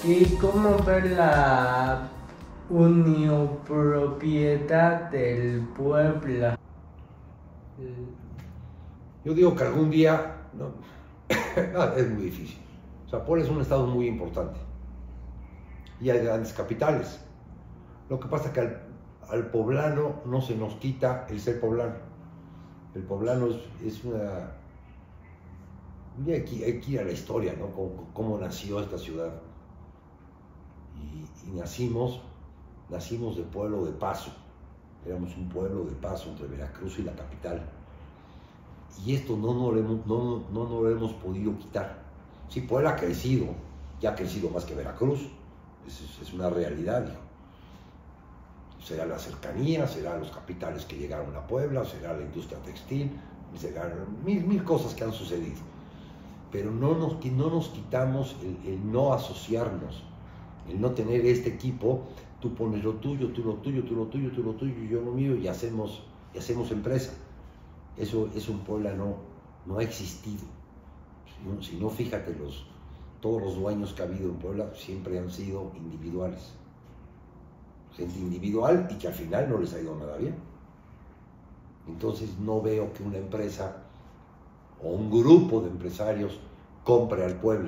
¿Y cómo ver la uniopropiedad del Puebla? Yo digo que algún día no, es muy difícil. O sea, Puebla es un estado muy importante y hay grandes capitales. Lo que pasa es que al poblano no se nos quita el ser poblano. El poblano es una... Y hay que ir a la historia, ¿no? Cómo nació esta ciudad. Y nacimos de pueblo de paso. Éramos un pueblo de paso entre Veracruz y la capital. Y esto no nos lo hemos podido quitar. Sí, Puebla ha crecido, ya ha crecido más que Veracruz. Es una realidad, hijo. Será la cercanía, será los capitales que llegaron a Puebla, será la industria textil, serán mil cosas que han sucedido. Pero no nos quitamos el no asociarnos, el no tener este equipo. Tú pones lo tuyo, tú lo tuyo, tú lo tuyo, tú lo tuyo, y yo lo mío, y hacemos empresa. Eso en Puebla no ha existido. Si no, fíjate, todos los dueños que ha habido en Puebla siempre han sido individuales. Gente individual y que al final no les ha ido nada bien. Entonces no veo que una empresa o un grupo de empresarios compre al pueblo.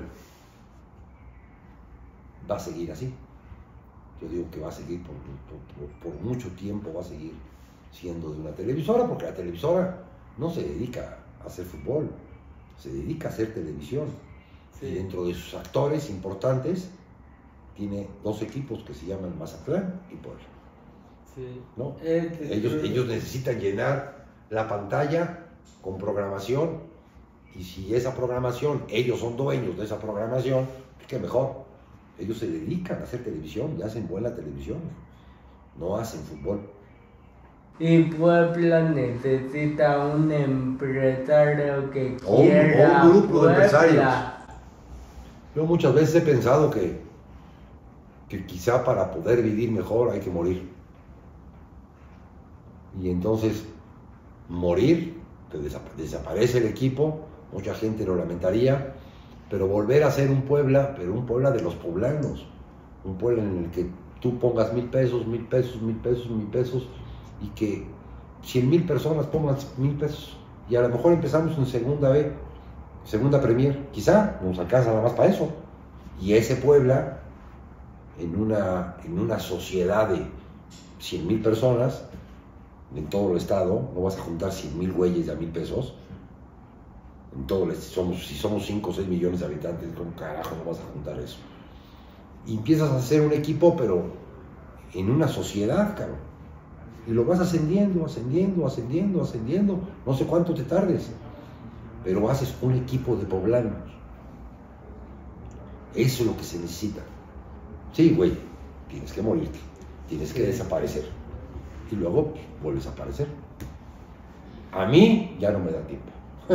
Va a seguir así. Yo digo que va a seguir por mucho tiempo, va a seguir siendo de una televisora, porque la televisora no se dedica a hacer fútbol, se dedica a hacer televisión. Sí. Y dentro de sus actores importantes tiene dos equipos que se llaman Mazatlán y Puebla. Sí. ¿No? Ellos necesitan llenar la pantalla con programación, y si esa programación, ellos son dueños de esa programación, qué mejor. Ellos se dedican a hacer televisión y hacen buena televisión, no hacen fútbol. Y Puebla necesita un empresario que quiera un grupo Puebla. De empresarios. Yo muchas veces he pensado que quizá para poder vivir mejor hay que morir. Y entonces, morir, desaparece el equipo, mucha gente lo lamentaría, pero volver a ser un Puebla, pero un Puebla de los poblanos, un Puebla en el que tú pongas 1,000 pesos, 1,000 pesos, 1,000 pesos, 1,000 pesos, y que 100,000 personas pongan 1,000 pesos, y a lo mejor empezamos en segunda B, segunda Premier, quizá nos alcanza nada más para eso, y ese Puebla, en una sociedad de 100,000 personas, en todo el estado, no vas a juntar 100,000 güeyes de a 1,000 pesos, en todo si somos 5 o 6 millones de habitantes, ¿cómo carajo no vas a juntar eso? Y empiezas a hacer un equipo, pero en una sociedad, cabrón, y lo vas ascendiendo, no sé cuánto te tardes, pero haces un equipo de poblanos. Eso es lo que se necesita. Sí, güey, tienes que morirte, tienes que desaparecer, y luego pues, vuelves a aparecer. A mí ya no me da tiempo.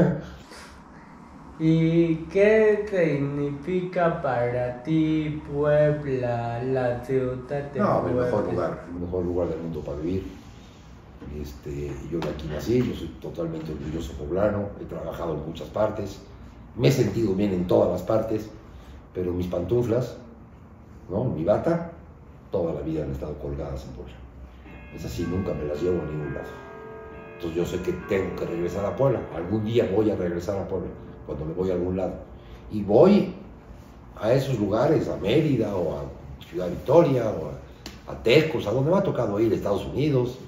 ¿Y qué significa para ti Puebla, la ciudad de Puebla? El mejor lugar del mundo para vivir. Yo de aquí nací, yo soy totalmente orgulloso poblano, he trabajado en muchas partes, me he sentido bien en todas las partes, pero mis pantuflas, ¿no? Mi bata, toda la vida han estado colgadas en Puebla. Es así, nunca me las llevo a ningún lado. Entonces yo sé que tengo que regresar a Puebla, algún día voy a regresar a Puebla, cuando me voy a algún lado. Y voy a esos lugares, a Mérida, o a Ciudad Victoria, o a Tecos, a donde me ha tocado ir, a Estados Unidos,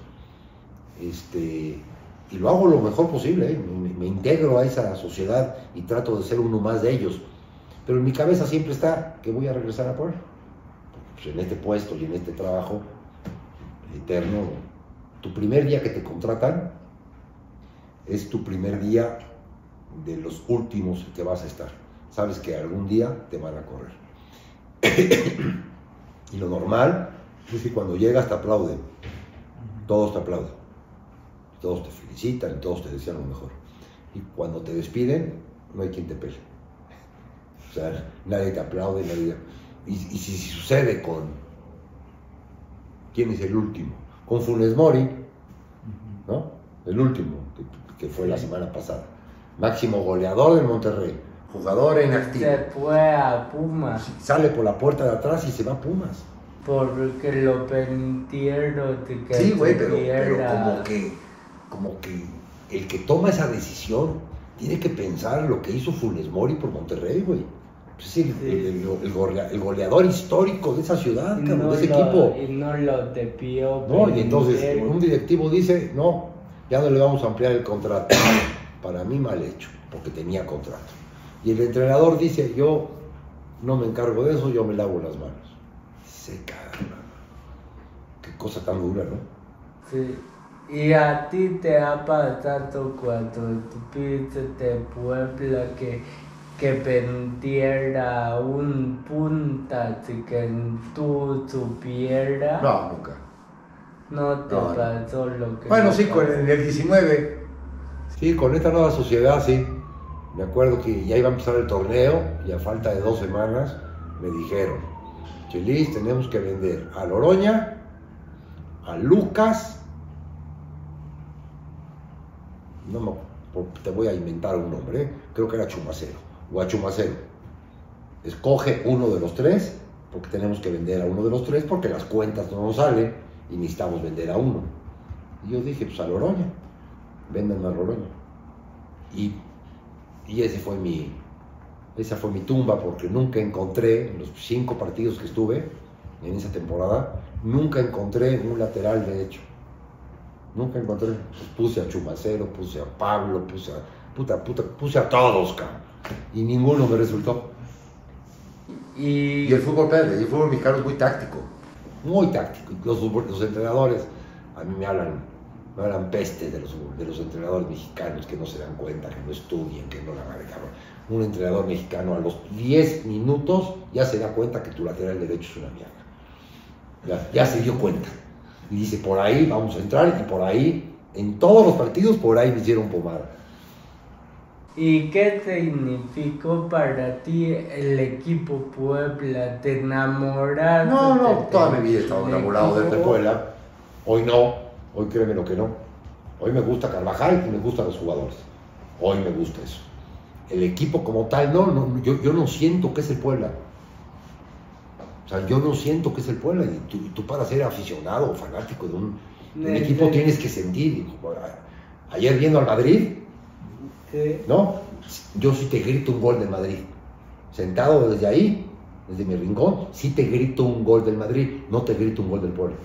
y lo hago lo mejor posible, me integro a esa sociedad y trato de ser uno más de ellos. Pero en mi cabeza siempre está que voy a regresar a Puebla. Pues en este puesto y en este trabajo eterno, tu primer día que te contratan es tu primer día de los últimos que vas a estar. Sabes que algún día te van a correr. Y lo normal es que cuando llegas te aplauden. Todos te aplauden. Todos te felicitan y todos te desean lo mejor. Y cuando te despiden, no hay quien te pele. O sea, nadie te aplaude, Y si sucede con... ¿Quién es el último? Con Funes Mori, ¿no? El último, que fue la semana pasada. Máximo goleador del Monterrey. jugador en activo. Se fue a Pumas. Sale por la puerta de atrás y se va a Pumas. Porque lo vendieron de que Sí, güey, pero supiera. como que el que toma esa decisión tiene que pensar lo que hizo Funes Mori por Monterrey, güey. Es el goleador histórico de esa ciudad, Y cabrón, no de ese lo- equipo. Y no lo debió No, y entonces vender. un directivo dice, no, ya no le vamos a ampliar el contrato. Para mí mal hecho, porque tenía contrato. Y el entrenador dice, yo no me encargo de eso, yo me lavo las manos. Se caga. Qué cosa tan dura, ¿no? Sí. Y a ti te ha pasado cuando tuviste de Puebla que vendiera un punta así que tú supieras. No, nunca. No te No, no. pasó lo que. Bueno, me sí, pasó. en el 19. Sí, con esta nueva sociedad, sí. Me acuerdo que ya iba a empezar el torneo y a falta de 2 semanas me dijeron, Chelis, tenemos que vender a Loroña, a Lucas, te voy a inventar un nombre, creo que era Chumacero, o a Chumacero. Escoge uno de los 3, porque tenemos que vender a uno de los 3, porque las cuentas no nos salen y necesitamos vender a uno. Y yo dije, pues a Loroña, vendan a Loroña. Y esa fue mi tumba, porque nunca encontré, en los 5 partidos que estuve en esa temporada, nunca encontré un lateral derecho. Nunca encontré. Pues puse a Chumacero, puse a Pablo, puse a todos, cabrón. Y ninguno me resultó. Y el fútbol, el fútbol mexicano es muy táctico. Muy táctico. Los entrenadores, a mí me hablan peste de los entrenadores mexicanos que no se dan cuenta, que no estudian, que no la manejan. Un entrenador mexicano a los 10 minutos ya se da cuenta que tu lateral derecho es una mierda. Ya se dio cuenta. Y dice, por ahí vamos a entrar, y por ahí, en todos los partidos, por ahí me hicieron pomada. ¿Y qué significó para ti el equipo Puebla? ¿Te enamoraste? No, toda mi vida he estado enamorado de Puebla. Hoy no, hoy créeme lo que no. Hoy me gusta Carvajal y me gustan los jugadores. Hoy me gusta eso. El equipo como tal, yo no siento que es el Puebla. O sea, yo no siento que es el Puebla. Y tú para ser aficionado o fanático de un equipo tienes que sentir. Ayer viendo al Madrid, ¿Qué? ¿no? Yo sí te grito un gol del Madrid. Sentado desde ahí, desde mi rincón, sí te grito un gol del Madrid, no te grito un gol del Puebla.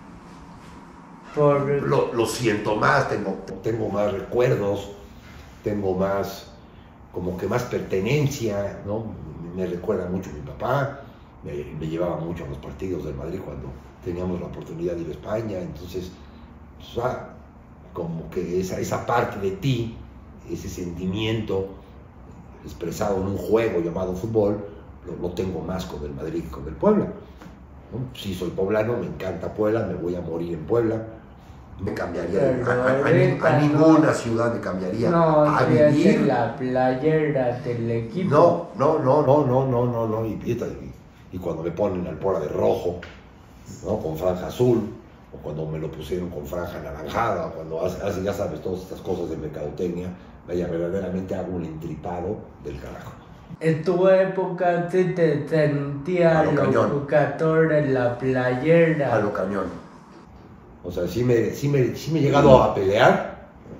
Lo siento más, tengo más recuerdos, tengo más, como que más pertenencia, ¿no? Me recuerda mucho a mi papá, me llevaba mucho a los partidos del Madrid cuando teníamos la oportunidad de ir a España, entonces, o sea, como que esa parte de ti, ese sentimiento expresado en un juego llamado fútbol, lo tengo más con el Madrid que con el Puebla, ¿no? Sí, soy poblano, me encanta Puebla, me voy a morir en Puebla. Me cambiaría a ninguna ciudad me cambiaría a vivir. La playera del equipo. No. Y cuando me ponen alpora de rojo, ¿no? Con franja azul, o cuando me lo pusieron con franja anaranjada, cuando hace, ya sabes, todas estas cosas de mercadotecnia, vaya, verdaderamente hago un entripado del carajo. En tu época sí te sentías los jugadores en la playera. A lo cañón. O sea, sí me he llegado a pelear,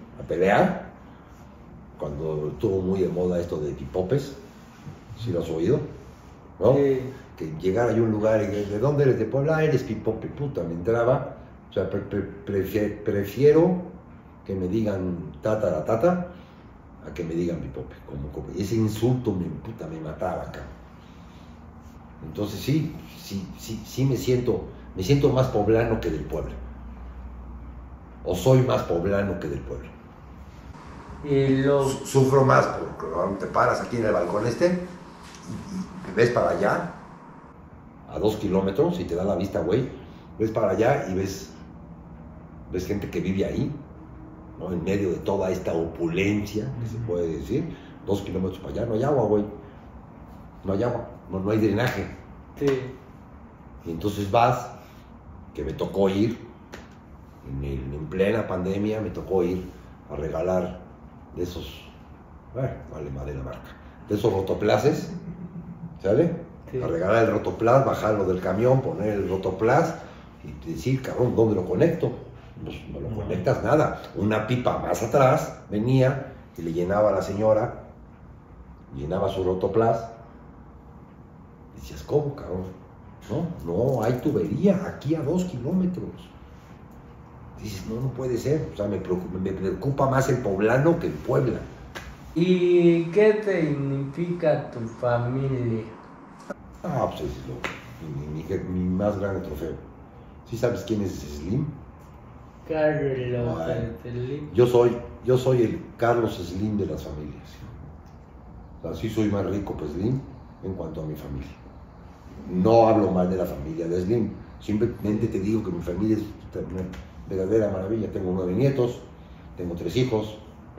cuando estuvo muy de moda esto de pipopes, ¿sí lo has oído? ¿No? Sí. Que llegara yo a un lugar y ¿de dónde eres? De Puebla, eres pipope, puta, me entraba. O sea, prefiero que me digan tata a que me digan pipope. Como ese insulto me mataba, cabrón. Entonces sí me siento más poblano que del pueblo. O soy más poblano que del pueblo. Sufro más porque cuando te paras aquí en el balcón y ves para allá, a 2 kilómetros, y te da la vista, güey, ves para allá y ves gente que vive ahí, ¿no? En medio de toda esta opulencia, que se puede decir, 2 kilómetros para allá, no hay agua, güey. No hay agua, no hay drenaje. Sí. Y entonces vas, que me tocó ir, en plena pandemia me tocó ir a regalar de esos, bueno, vale madre la marca, de esos rotoplaces, ¿sale? Sí. A regalar el rotoplas, bajarlo del camión, poner el rotoplas y decir, cabrón, ¿dónde lo conecto? Pues no lo conectas nada. Una pipa más atrás venía y le llenaba a la señora, llenaba su rotoplas. Y decías, ¿cómo, cabrón? No, hay tubería aquí a 2 kilómetros. Dices, no puede ser. O sea, me preocupa más el poblano que el Puebla. ¿Y qué significa tu familia? Pues es mi más grande trofeo. ¿Sí sabes quién es Slim? Carlos Slim. Yo soy el Carlos Slim de las familias. O sea, sí soy más rico que Slim en cuanto a mi familia. No hablo mal de la familia de Slim. Simplemente te digo que mi familia es una verdadera maravilla. Tengo 9 nietos, tengo 3 hijos,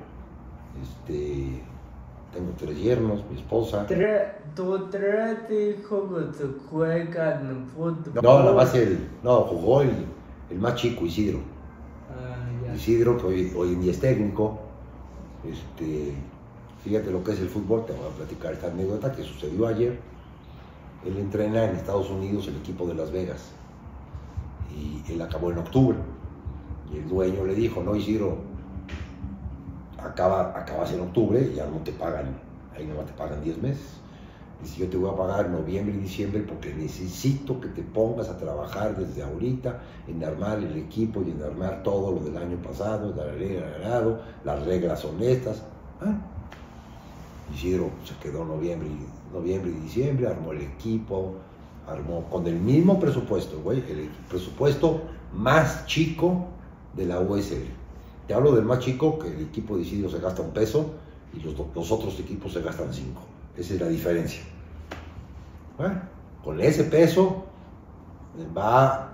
tengo 3 yernos, mi esposa. ¿Tus 3 hijos juegan fútbol? No, nada más jugó el más chico, Isidro. Ya. Isidro, que hoy en día es técnico. Fíjate lo que es el fútbol, te voy a platicar esta anécdota que sucedió ayer. Él entrena en Estados Unidos el equipo de Las Vegas y él acabó en octubre y el dueño le dijo, no Isidro, acabas en octubre y ya no te pagan, ahí no te pagan 10 meses. Dice, yo te voy a pagar noviembre y diciembre porque necesito que te pongas a trabajar desde ahorita en armar el equipo y en armar todo lo del año pasado, las reglas son estas. Isidro se quedó noviembre y diciembre, armó el equipo, armó con el mismo presupuesto, güey, el presupuesto más chico de la USL. Te hablo del más chico, que el equipo de Isidro se gasta $1 y los otros equipos se gastan 5. Esa es la diferencia. Bueno, con ese peso va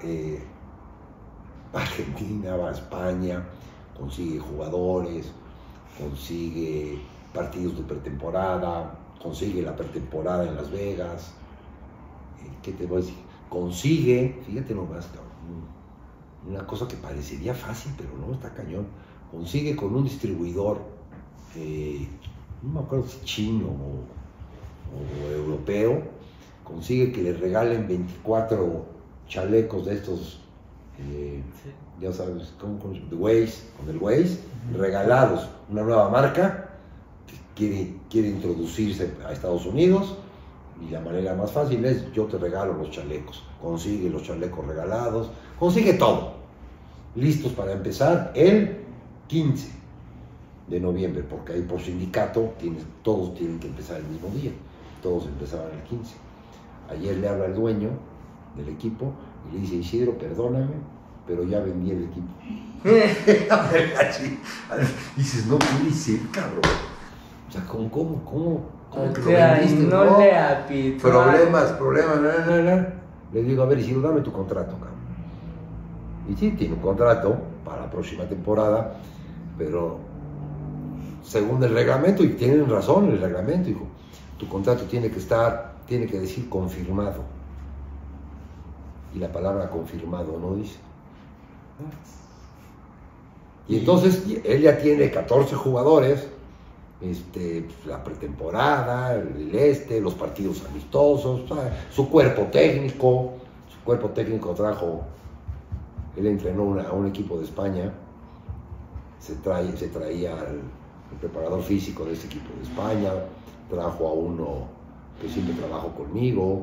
a Argentina, va a España, consigue jugadores, consigue partidos de pretemporada, consigue la pretemporada en Las Vegas. ¿Qué te voy a decir? Consigue, fíjate nomás, una cosa que parecería fácil, pero no, está cañón. Consigue con un distribuidor, no me acuerdo si chino o europeo, consigue que le regalen 24 chalecos de estos, ya sabes, con el Waze, regalados, una nueva marca. Quiere introducirse a Estados Unidos y la manera más fácil es yo te regalo los chalecos, consigue los chalecos regalados, consigue todo, listos para empezar el 15 de noviembre, porque ahí por sindicato todos tienen que empezar el mismo día, todos empezaban el 15. Ayer le habla el dueño del equipo y le dice, Isidro, perdóname, pero ya vendí el equipo. Dices, no puede ser, cabrón. O sea, ¿cómo que lo vendiste? No le apitó. Problemas, no. Le digo, a ver, Isidro, dame tu contrato, cabrón. Y sí, tiene un contrato para la próxima temporada, pero según el reglamento, y tienen razón el reglamento, dijo, tu contrato tiene que decir confirmado. Y la palabra confirmado no dice. Y entonces, él ya tiene 14 jugadores, la pretemporada, los partidos amistosos, su cuerpo técnico trajo, él entrenó a un equipo de España, se traía al preparador físico de ese equipo de España, trajo a uno que siempre trabajó conmigo,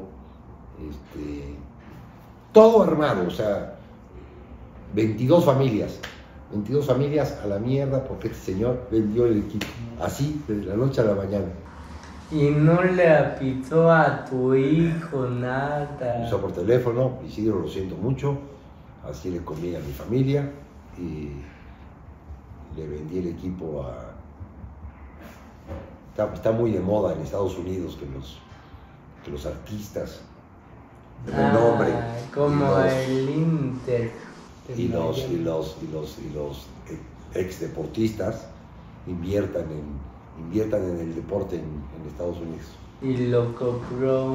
todo armado, o sea, 22 familias a la mierda porque este señor vendió el equipo, así, desde la noche a la mañana. Y no le apitó a tu hijo nada. Usó por teléfono, Isidro, lo siento mucho, así le conviene a mi familia y le vendí el equipo a... Está muy de moda en Estados Unidos que los artistas de renombre como el Inter y los ex deportistas inviertan en el deporte en Estados Unidos. Y lo compró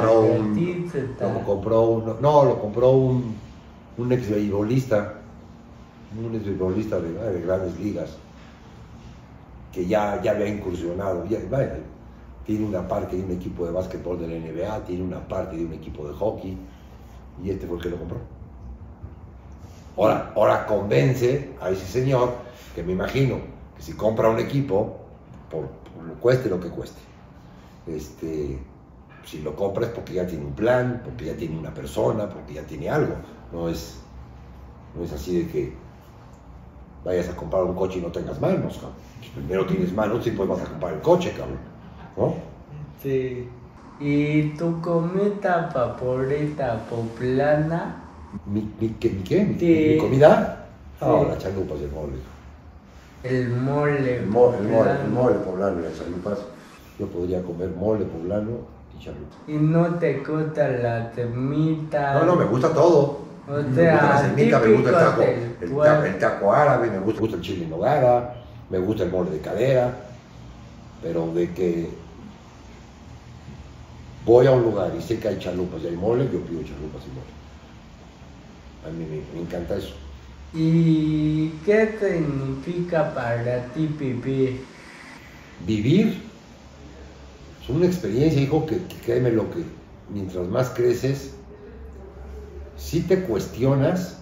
un ex beisbolista de grandes ligas que ya había incursionado, tiene una parte de un equipo de básquetbol de la NBA, tiene una parte de un equipo de hockey, y este fue el que lo compró. Ahora convence a ese señor, que me imagino que si compra un equipo, por cueste lo que cueste, si lo compra es porque ya tiene un plan, porque ya tiene una persona, porque ya tiene algo. No es así de que vayas a comprar un coche y no tengas manos, cabrón. Pues primero tienes manos y después vas a comprar el coche, cabrón, ¿no? Sí. ¿Y tu comida favorita poblana? ¿Mi qué? ¿Mi Sí. comida? No, Sí. las chalupas y el mole. El mole El poblano. mole poblano y las chalupas. Yo podría comer mole poblano y chalupas. ¿Y no te gusta la semita? No, me gusta todo. O Me gusta la sea, semita, me gusta típico el taco árabe, me gusta el chile en nogada, me gusta el mole de cadera, pero de que voy a un lugar y sé que hay chalupas y hay mole, yo pido chalupas y mole. A mí me encanta eso. ¿Y qué significa para ti vivir? Vivir es una experiencia, hijo, que créeme lo que mientras más creces, sí te cuestionas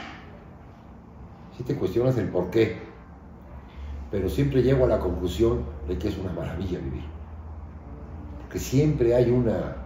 el por qué, pero siempre llego a la conclusión de que es una maravilla vivir. Porque siempre hay una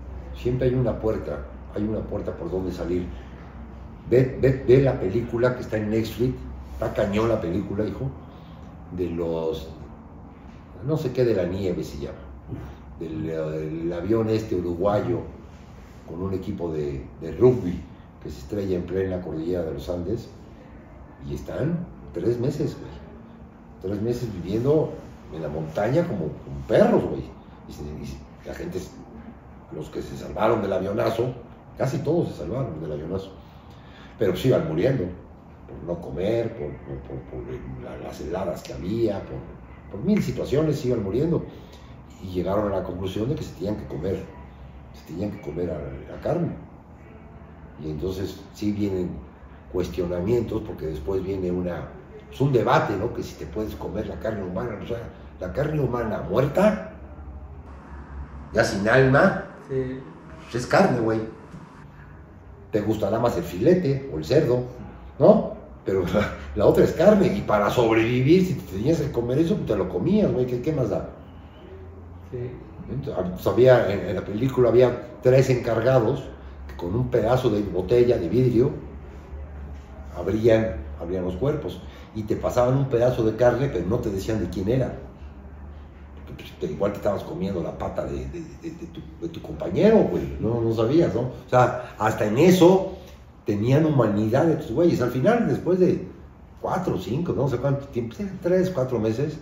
puerta por donde salir. Ve la película que está en Netflix, está cañón la película, hijo, de los, no sé qué de la nieve se llama, del avión uruguayo con un equipo de rugby que se estrella en plena cordillera de los Andes y están 3 meses, güey. 3 meses viviendo en la montaña como perros, güey. Y la gente, los que se salvaron del avionazo, casi todos se salvaron del avionazo, pero pues iban muriendo por no comer, por las heladas que había, por mil situaciones se iban muriendo y llegaron a la conclusión de que se tenían que comer a la carne. Y entonces sí vienen cuestionamientos, porque después viene un debate, ¿no? Que si te puedes comer la carne humana, o sea, la carne humana muerta, ya sin alma, Sí. pues es carne, güey. Te gustará más el filete o el cerdo, ¿no? Pero la otra es carne, y para sobrevivir, si te tenías que comer eso, pues te lo comías, güey, ¿qué más da? Sí. Entonces, en la película había 3 encargados que con un pedazo de botella de vidrio abrían los cuerpos y te pasaban un pedazo de carne, pero no te decían de quién era. Porque, pues, igual te estabas comiendo la pata de tu compañero, güey, no sabías, ¿no? O sea, hasta en eso tenían humanidad de tus güeyes. Al final, después de 4 o 5, no sé cuánto tiempo, 3, 4 meses,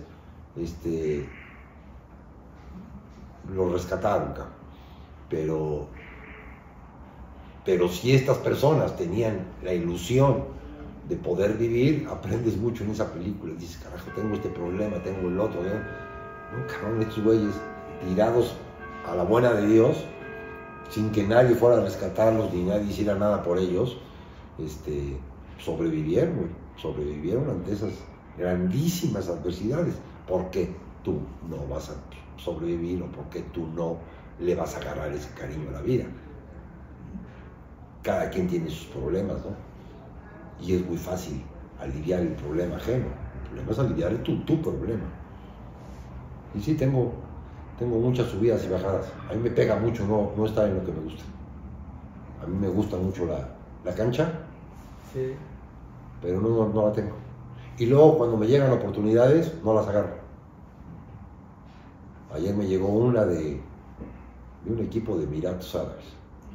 lo rescataron, cabrón. Pero si estas personas tenían la ilusión de poder vivir, aprendes mucho en esa película. Dices, carajo, tengo este problema, tengo el otro, ¿no? No, cabrón, estos güeyes tirados a la buena de Dios, sin que nadie fuera a rescatarlos ni nadie hiciera nada por ellos, sobrevivieron, güey. Sobrevivieron ante esas grandísimas adversidades. ¿Por qué tú no vas a sobrevivir o por qué tú no le vas a agarrar ese cariño a la vida? Cada quien tiene sus problemas, ¿no? Y es muy fácil aliviar el problema ajeno. El problema es aliviar tu problema. Y sí, tengo muchas subidas y bajadas. A mí me pega mucho no estar en lo que me gusta. A mí me gusta mucho la cancha, Sí. pero no la tengo. Y luego cuando me llegan oportunidades, no las agarro. Ayer me llegó una de un equipo de Emiratos Árabes.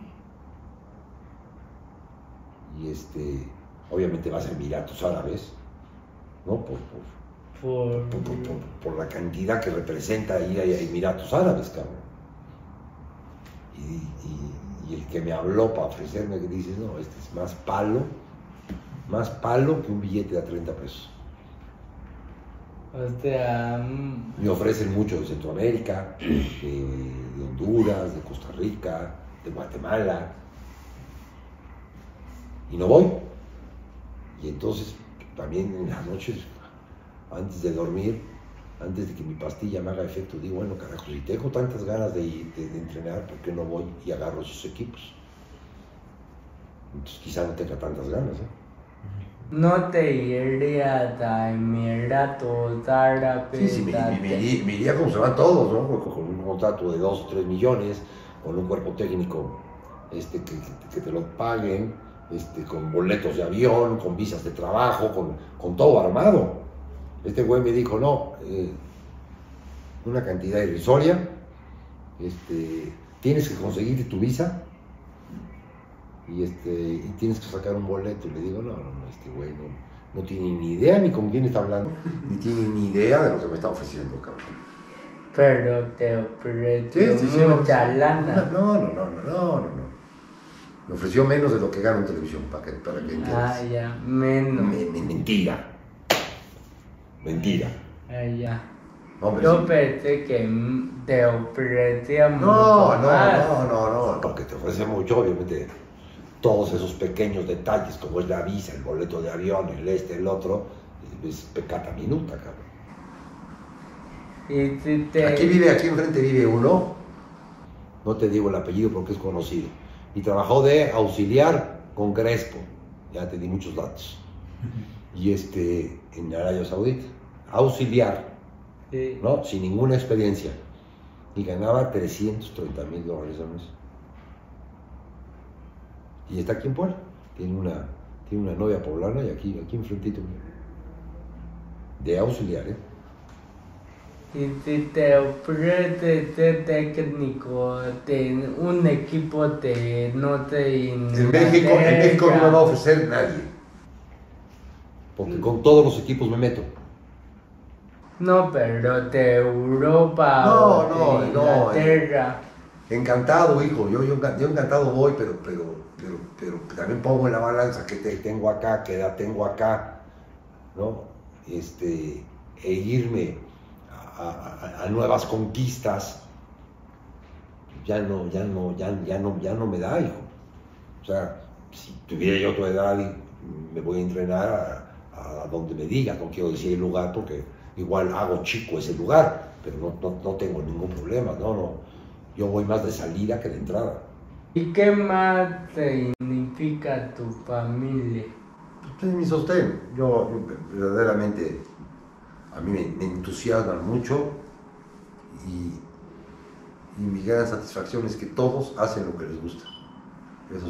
Y obviamente vas a Emiratos Árabes, ¿no? Por la cantidad que representa ir a Emiratos Árabes, cabrón. Y el que me habló para ofrecerme, que dice, no, este es más palo que un billete de 30 pesos. O sea, Me ofrecen mucho de Centroamérica, de Honduras, de Costa Rica, de Guatemala. Y no voy. Y entonces también en las noches, antes de dormir, antes de que mi pastilla me haga efecto, digo, bueno, carajo, si tengo tantas ganas de entrenar, ¿por qué no voy y agarro esos equipos? Entonces quizá no tenga tantas ganas, ¿eh? No te irías a Emiratos Árabes. Sí, me iría como se van todos, ¿no? Con un contrato de 2 o 3 millones, con un cuerpo técnico que te lo paguen, con boletos de avión, con visas de trabajo, con todo armado. Este güey me dijo, no, una cantidad irrisoria, tienes que conseguir tu visa y tienes que sacar un boleto. Y le digo, no, este güey no tiene ni idea ni con quién está hablando, ni tiene ni idea de lo que me está ofreciendo, cabrón. Pero te ofreció mucha lana. No. Me ofreció menos de lo que gano en televisión, para que entiendas. Ah, ya, menos. Mentira. Ah, ya. Hombre, Yo sí. pensé que te ofrecía mucho No, más. porque te ofrece mucho, obviamente, todos esos pequeños detalles, como es la visa, el boleto de avión, el otro, es pecata minuta, cabrón. Y si Aquí enfrente vive uno, no te digo el apellido porque es conocido, y trabajó de auxiliar con Crespo, ya te di muchos datos, y en Arabia Saudita, auxiliar, sí. ¿no? Sin ninguna experiencia, y ganaba $330,000 al mes. Y está aquí en Puebla, tiene una novia poblana y aquí enfrentito, de auxiliar, ¿eh? Y si te ofrece ser técnico de un equipo de, no sé, En México no me va a ofrecer nadie, porque con todos los equipos me meto. No, pero de Europa No, o de Inglaterra. Encantado, hijo, yo encantado voy, pero también pongo en la balanza que tengo acá, qué edad tengo acá, ¿no? E irme a nuevas conquistas, ya no me da, hijo. O sea, si tuviera yo tu edad, me voy a entrenar a donde me diga, no quiero decir el lugar porque igual hago chico ese lugar, pero no tengo ningún problema, no. Yo voy más de salida que de entrada. ¿Y qué más significa tu familia? Pues mi sostén, yo verdaderamente, a mí me entusiasman mucho y mi gran satisfacción es que todos hacen lo que les gusta. Eso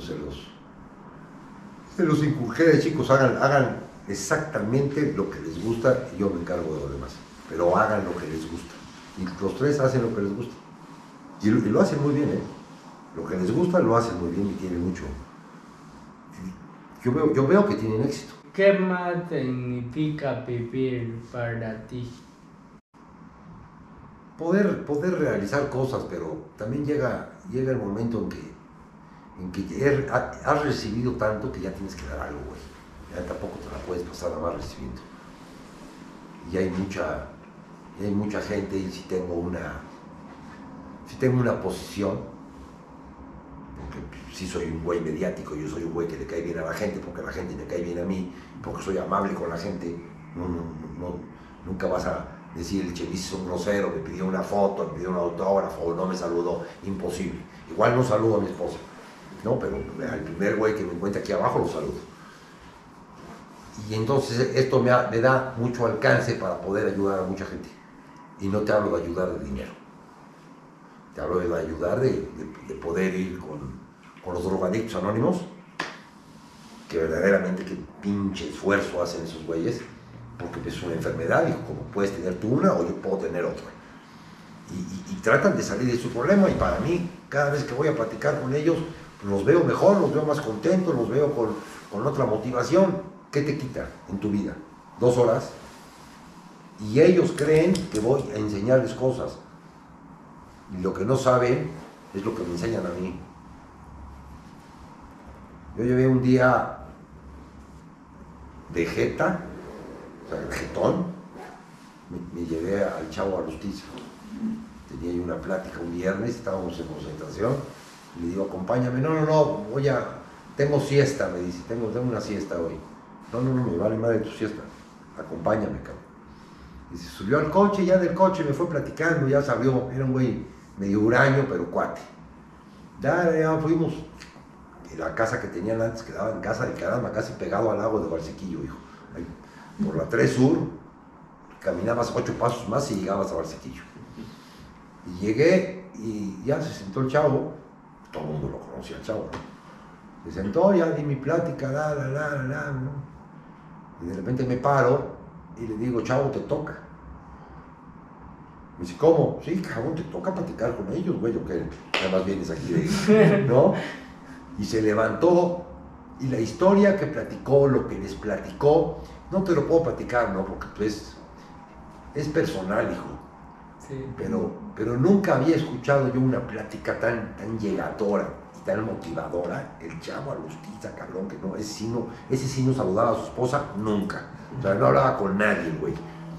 se los inculqué de chicos, hagan exactamente lo que les gusta y yo me encargo de lo demás. Pero hagan lo que les gusta. Y los tres hacen lo que les gusta. Y lo hacen muy bien, ¿eh? Lo que les gusta lo hacen muy bien y tienen mucho. Yo veo que tienen éxito. ¿Qué más significa vivir para ti? Poder realizar cosas, pero también llega el momento en que has recibido tanto que ya tienes que dar algo, güey. Ya tampoco te la puedes pasar nada más recibiendo. Y hay mucha gente y si tengo una posición, porque sí soy un güey mediático, yo soy un güey que le cae bien a la gente, porque la gente le cae bien a mí, porque soy amable con la gente, nunca vas a decir el Chevis es un grosero, me pidió una foto, me pidió un autógrafo, o no me saludó, imposible. Igual no saludo a mi esposa, ¿no? Pero al primer güey que me encuentre aquí abajo lo saludo. Y entonces esto me da mucho alcance para poder ayudar a mucha gente. Y no te hablo de ayudar de dinero. Te hablo de ayudar de poder ir con los drogadictos anónimos, que verdaderamente qué pinche esfuerzo hacen esos güeyes, porque es una enfermedad y como puedes tener tú una o yo puedo tener otra. Y tratan de salir de su problema y para mí, cada vez que voy a platicar con ellos, los veo mejor, los veo más contentos, los veo con otra motivación. ¿Qué te quita en tu vida? 2 horas. Y ellos creen que voy a enseñarles cosas. Y lo que no saben es lo que me enseñan a mí. Yo llevé un día de jeta, o sea, jetón, me llevé al Chavo Arustiza. Tenía yo una plática un viernes, estábamos en concentración, y le digo, acompáñame. No, tengo siesta, me dice, tengo una siesta hoy. No, me vale madre tu siesta, acompáñame, cabrón. Y se subió al coche, ya del coche me fue platicando, ya salió, era un güey medio huraño, pero cuate. Ya fuimos, la casa que tenían antes quedaba en casa de caramba, casi pegado al lago de Valsequillo, hijo. Ahí, por la 3 Sur, caminabas 8 pasos más y llegabas a Valsequillo. Y llegué y ya se sentó el chavo, todo el mundo lo conocía el chavo, ¿no? Se sentó, ya di mi plática, ¿no? Y de repente me paro y le digo, chavo, te toca. Me dice, ¿cómo? Sí, cabrón, te toca platicar con ellos, güey, o que nada más vienes aquí, ¿no? Y se levantó y la historia que platicó, lo que les platicó, no te lo puedo platicar, ¿no? Porque pues es personal, hijo. Sí. Pero nunca había escuchado yo una plática tan llegadora y tan motivadora. El chavo alustiza, cabrón, que no, ese sí no saludaba a su esposa nunca. O sea, no hablaba con nadie, güey.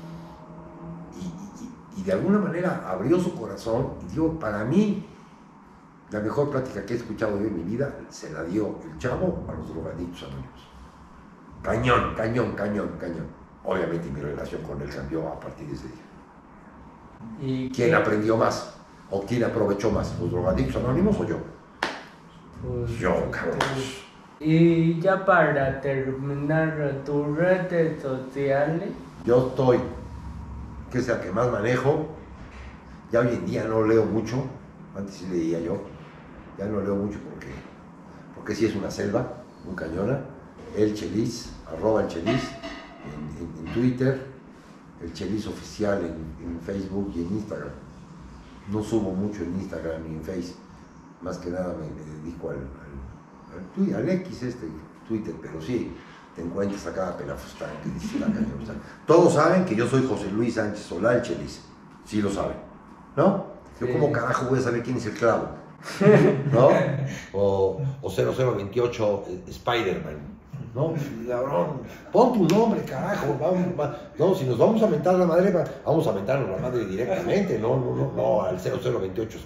Y de alguna manera abrió su corazón y digo, para mí, la mejor plática que he escuchado yo en mi vida se la dio el chavo a los drogadictos anónimos. Cañón, cañón, cañón, cañón. Obviamente mi relación con él cambió a partir de ese día. ¿Y ¿Quién aprendió más? ¿O quién aprovechó más? ¿Los drogadictos anónimos o yo? Pues, Yo, cabrón. Y ya para terminar, tus redes sociales. Yo estoy, que es la que más manejo. Ya hoy en día no leo mucho. Antes sí leía yo. Ya no leo mucho porque sí es una selva, un cañona. El Chelis, @elchelis en Twitter. El Chelis oficial en Facebook y en Instagram. No subo mucho en Instagram ni en Face. Más que nada me dedico al X Twitter, pero sí, te encuentras a cada pelafustán que dice la cañón. Todos saben que yo soy José Luis Sánchez Solá, el Chelis. Sí lo saben, ¿no? Yo como carajo voy a saber quién es el clavo, ¿no? O 0028 Spider-Man. No, cabrón, pon tu nombre, carajo, no, si nos vamos a mentar la madre, vamos a mentarnos la madre directamente, no, al 0028.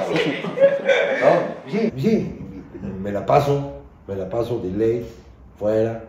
No, sí, me la paso de ley, fuera,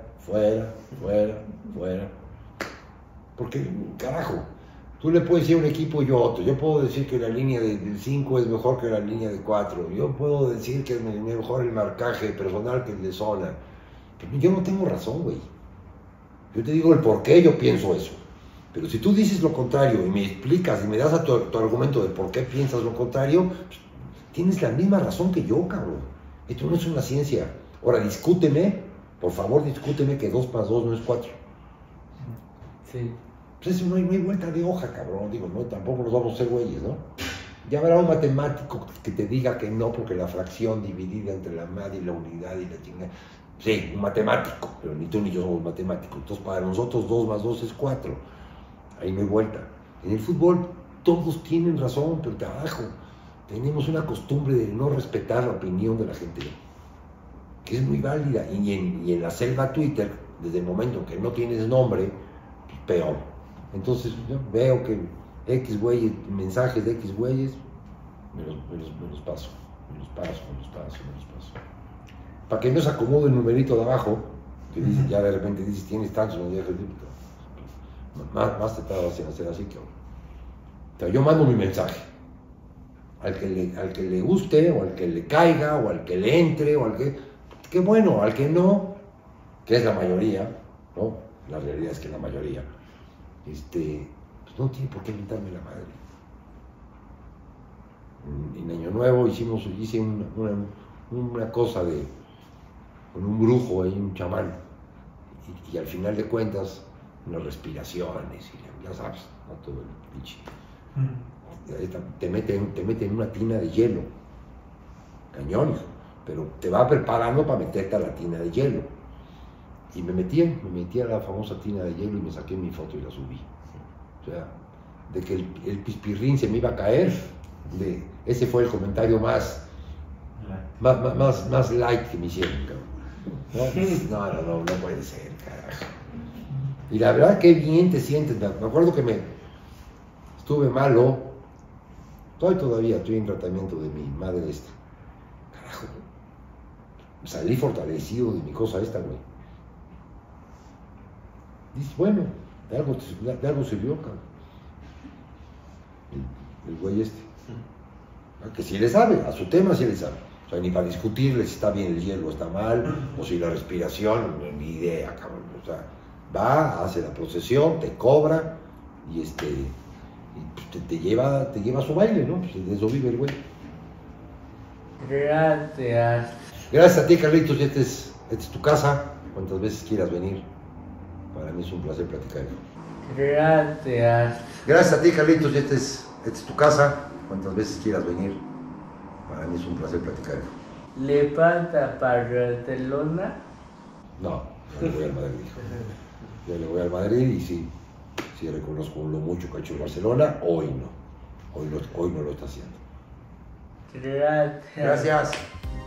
porque, carajo, tú le puedes decir a un equipo y otro, yo puedo decir que la línea del 5 es mejor que la línea de 4, yo puedo decir que es mejor el marcaje personal que el de zona. Yo no tengo razón, güey. Yo te digo el por qué yo pienso eso. Pero si tú dices lo contrario y me explicas y me das a tu argumento de por qué piensas lo contrario, pues, tienes la misma razón que yo, cabrón. Esto no es una ciencia. Ahora, discúteme, por favor, discúteme que 2 más 2 no es 4. Sí. Pues eso no hay vuelta de hoja, cabrón. Digo, no, tampoco nos vamos a ser güeyes, ¿no? Ya habrá un matemático que te diga que no, porque la fracción dividida entre la madre y la unidad y la chingada. Sí, un matemático, pero ni tú ni yo somos matemáticos. Entonces, para nosotros 2 más 2 es 4. Ahí no hay vuelta. En el fútbol todos tienen razón, pero carajo, tenemos una costumbre de no respetar la opinión de la gente, que es muy válida. Y en la selva Twitter, desde el momento que no tienes nombre, pues peor. Entonces, yo veo que X güeyes, mensajes de X güeyes, me los paso. Para que no se acomode el numerito de abajo, que dice, ya de repente dices, tienes tantos, más te tardas en hacer así, cabrón. O sea, yo mando mi mensaje. Al que le guste, o al que le caiga, o al que le entre, o al que... Qué bueno, al que no, que es la mayoría, ¿no? La realidad es que la mayoría, pues no tiene por qué mentarme la madre. En Año Nuevo hice una cosa con un brujo ahí, un chamán, y al final de cuentas, unas respiraciones, y ya sabes, ¿no? Todo el pinche. Te meten en una tina de hielo, cañón, pero te va preparando para meterte a la tina de hielo. Y me metí a la famosa tina de hielo y me saqué mi foto y la subí. O sea, de que el pispirrín se me iba a caer, ese fue el comentario más like que me hicieron, cabrón. No puede ser, carajo. Y la verdad que bien te sientes. Me acuerdo que estuve malo. Estoy en tratamiento de mi madre esta. Carajo. Salí fortalecido de mi cosa esta, güey. Dices, bueno, de algo sirvió, cabrón. el güey este. Que sí le sabe, a su tema sí le sabe. O sea, ni para discutirle si está bien el hielo o está mal, o si la respiración, ni idea, cabrón. O sea, va, hace la procesión, te cobra y pues te lleva a su baile, ¿no? Pues de eso vive el güey. Gracias. Gracias a ti, Carlitos, esta es tu casa, cuantas veces quieras venir. Para mí es un placer platicar. Gracias. Gracias a ti, Carlitos, esta es tu casa, cuantas veces quieras venir. Para mí es un placer platicar. ¿Le pasa para Barcelona? No, yo le voy al Madrid, hijo. Yo le voy al Madrid y sí reconozco lo mucho que ha hecho el Barcelona. Hoy no. Hoy no lo está haciendo. Gracias. Gracias.